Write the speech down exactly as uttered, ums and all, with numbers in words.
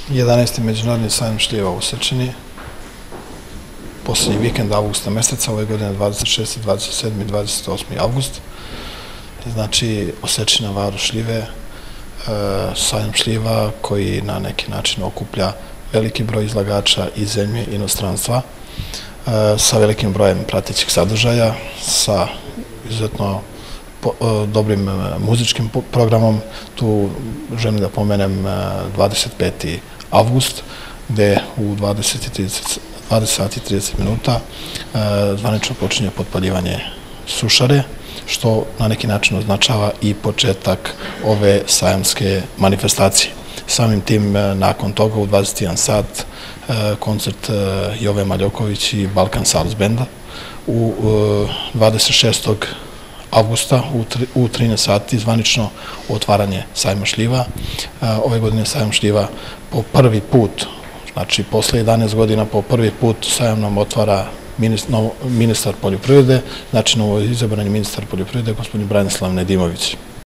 jedanaesti. Međunarodni sajam šljiva u Osečini. Posljednji vikend avgusta meseca, ove godine dvadeset šesti, dvadeset sedmi i dvadeset osmi avgust. Znači, Osečina, varoš šljive, sajam šljiva koji na neki način okuplja veliki broj izlagača iz zemlje i inostranstva sa velikim brojem pratećih sadržaja, sa izuzetno dobrim muzičkim programom. Tu želim da pomenem dvadeset peti avgust, gde u dvadeset sati i trideset minuta zvanično počinje potpaljivanje Sušare, što na neki način označava i početak ove sajamske manifestacije. Samim tim, nakon toga, u dvadeset jedan sat, koncert Jove Maljoković i Balkan Salz Benda. U dvadeset šestog avgusta u trinaest sati zvanično otvaranje sajma šljiva. Ove godine sajam šljiva po prvi put, znači posle jedanaest godina, po prvi put sajam nam otvara ministar poljoprivrede, znači novo izabrani ministar poljoprivrede, gospodin Branislav Nedimović.